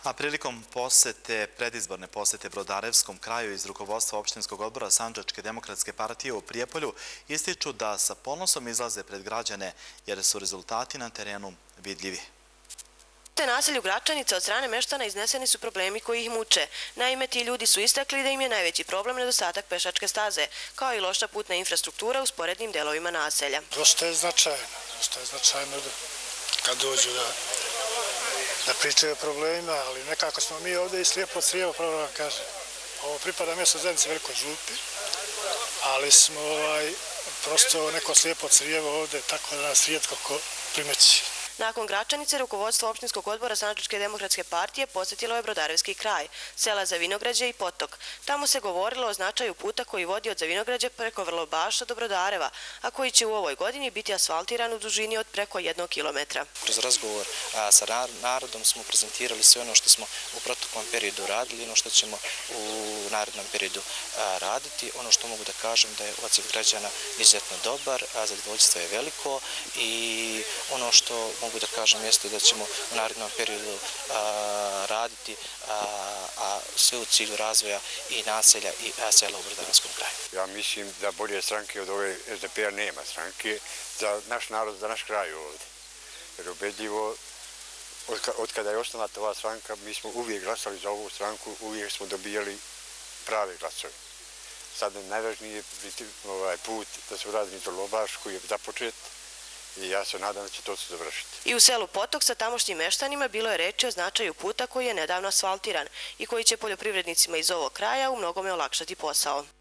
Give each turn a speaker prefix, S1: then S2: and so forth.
S1: A prilikom predizborne posete Brodarevskom kraju iz rukovodstva opštinskog odbora Sandžačke demokratske partije u Prijepolju ističu da sa ponosom izlaze pred građane jer su rezultati na terenu vidljivi.
S2: U naselju Gračanica od strane meštana izneseni su problemi koji ih muče. Naime, ti ljudi su istakli da im je najveći problem nedostatak pešačke staze, kao i loša putna infrastruktura u sporednim delovima naselja.
S3: Dosta je značajno kad dođu da pričaju o problemima, ali nekako smo mi ovdje i slijepo crijevo, pravo da vam kažem. Ovo pripada mjesto zajednice Velikoj Župi, ali smo prosto neko slijepo crijevo ovdje, tako da nas rijetko ko primeći.
S2: Nakon Gračanice, rukovodstvo opštinskog odbora Sandžačke demokratske partije posjetilo je Brodarevski kraj, sela Zavinograđe i Potok. Tamo se govorilo o značaju puta koji vodi od Zavinograđe preko Vrlobaša do Brodareva, a koji će u ovoj godini biti asfaltiran u dužini od preko 1 kilometra.
S4: Kroz razgovor sa narodom smo prezentirali sve ono što smo u proteklom periodu radili, ono što ćemo u narednom periodu raditi. Ono što mogu da kažem da je odziv građana izuzetno dobar, zadovoljstvo je veliko i ono što mogu da kažem jeste da ćemo u narednom periodu raditi, a sve u cilju razvoja i naselja i sela u Brodarevskom kraju.
S5: Ja mislim da bolje stranke od ove SDP-a nema stranke za naš narod, za naš kraj ovdje. Jer ubedljivo, od kada je osnovata ova stranka, mi smo uvijek glasali za ovu stranku, uvijek smo dobijali prave glasove. Sad je najvažniji put da se uradi Vrlobaš koji je započet, i ja se nadam da će to se završiti.
S2: I u selu Potok sa tamošnjim meštanima bilo je reči o značaju puta koji je nedavno asfaltiran i koji će poljoprivrednicima iz ovog kraja u mnogome olakšati posao.